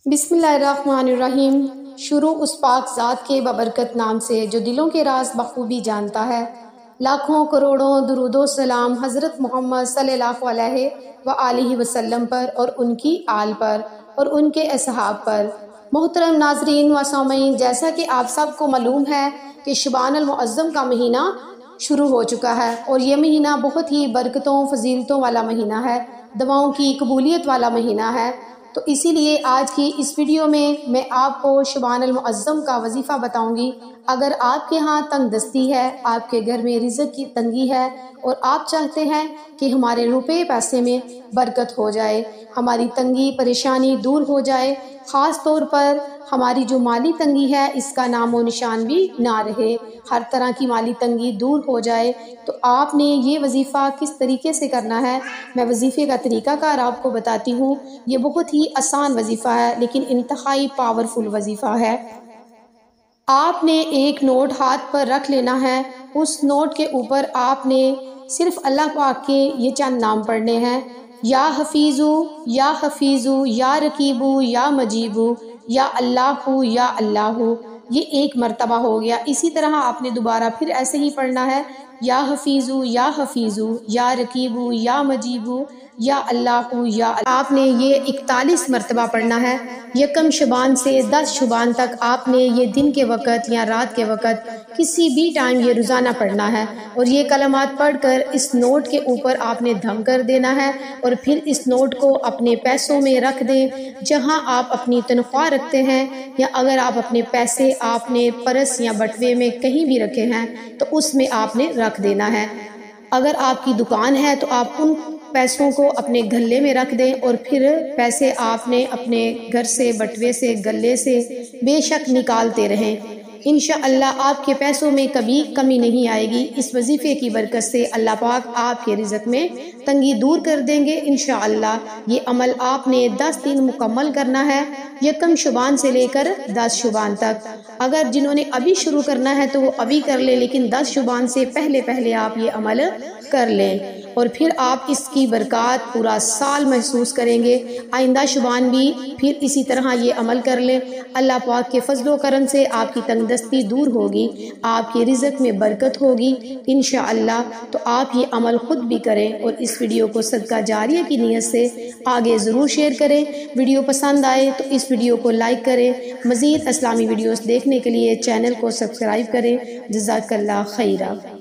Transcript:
بسم اللہ الرحمن الرحیم۔ شروع اس پاک ذات کے ببرکت نام سے جو دلوں کے راز بخوبی جانتا ہے۔ لاکھوں کروڑوں درود و سلام حضرت محمد صلی اللہ علیہ وآلہ وسلم پر اور ان کی آل پر اور ان کے اصحاب پر۔ محترم ناظرین و سامعین، جیسا کہ آپ سب کو معلوم ہے کہ شعبان المعظم کا مہینہ شروع ہو چکا ہے، اور یہ مہینہ بہت ہی برکتوں فضیلتوں والا مہینہ ہے، دعاؤں کی قبولیت والا مہینہ ہے۔ تو اسی لیے آج کی اس ویڈیو میں آپ کو شعبان المعظم کا وظیفہ بتاؤں گی۔ اگر آپ کے ہاں تنگ دستی ہے، آپ کے گھر میں رزق کی تنگی ہے اور آپ چاہتے ہیں کہ ہمارے روپے پیسے میں برکت ہو جائے، ہماری تنگی پریشانی دور ہو جائے، خاص طور پر ہماری جو مالی تنگی ہے اس کا نام و نشان بھی نہ رہے، ہر طرح کی مالی تنگی دور ہو جائے، تو آپ نے یہ وظیفہ کس طریقے سے کرنا ہے، میں وظیفے کا طریقہ کار آپ کو بتاتی ہوں۔ یہ بہت ہی آسان وظیفہ ہے لیکن انتہائی پاورفل وظیفہ ہے۔ آپ نے ایک نوٹ ہاتھ پر رکھ لینا ہے، اس نوٹ کے اوپر آپ نے صرف اللہ پاک کے یہ چند نام پڑھنے ہیں: یا حفیظو، یا حفیظو، یا رقیبو، یا مجیبو، یا اللہ، یا اللہ۔ یہ ایک مرتبہ ہو گیا۔ اسی طرح آپ نے دوبارہ پھر ایسے ہی پڑھنا ہے: یا حفیظو، یا حفیظو، یا رقیبو، یا مجیبو، یا اللہ، یا اللہ۔ آپ نے یہ 41 مرتبہ پڑھنا ہے۔ یکم شعبان سے 10 شعبان تک آپ نے یہ دن کے وقت یا رات کے وقت کسی بھی ٹائم یہ روزانہ پڑھنا ہے، اور یہ کلمات پڑھ کر اس نوٹ کے اوپر آپ نے دھم کر دینا ہے، اور پھر اس نوٹ کو اپنے پیسوں میں رکھ دیں، جہاں آپ اپنی تنخواہ رکھتے ہیں، یا اگر آپ اپنے پیسے آپ نے پرس یا بٹوے میں کہیں بھی رکھے ہیں تو اس میں آپ نے رکھ دینا ہے۔ اگر آپ کی دکان ہے تو آپ ان پیسوں کو اپنے گھلے میں رکھ دیں، اور پھر پیسے آپ نے اپنے گھر سے بٹوے سے گلے سے بے شک نکالتے رہیں۔ انشاءاللہ آپ کے پیسوں میں کبھی کمی نہیں آئے گی۔ اس وظیفے کی برکت سے اللہ پاک آپ کے رزق میں تنگی دور کر دیں گے انشاءاللہ۔ یہ عمل آپ نے 10 دن مکمل کرنا ہے، یکم شعبان سے لے کر 10 شعبان تک۔ اگر جنہوں نے ابھی شروع کرنا ہے تو وہ ابھی کر لیں، لیکن 10 شعبان سے پہلے آپ یہ عمل کر لیں، اور پھر آپ اس کی برکات پورا سال محسوس کریں گے۔ آئندہ شعبان بھی پھر اسی طرح یہ عمل کر لیں۔ اللہ پاک کے فضل و کرم سے آپ کی تنگ دستی دور ہوگی، آپ کے رزق میں برکت ہوگی انشاءاللہ۔ تو آپ یہ عمل خود بھی کریں، اور اس ویڈیو کو صدقہ جاریہ کی نیت سے آگے ضرور شیئر کریں۔ ویڈیو پسند آئے تو اس ویڈیو کو لائک کریں۔ مزید اسلامی ویڈیوز دیکھنے کے لیے چینل کو سبسکرائب کریں۔ جزاک اللہ خیرہ۔